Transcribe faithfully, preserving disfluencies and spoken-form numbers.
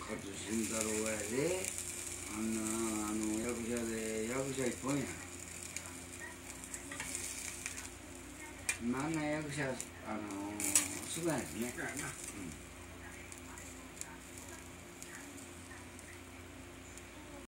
勝新太郎やで、あんなあの役者で役者一本や。あんな役者あの少ないですね。うん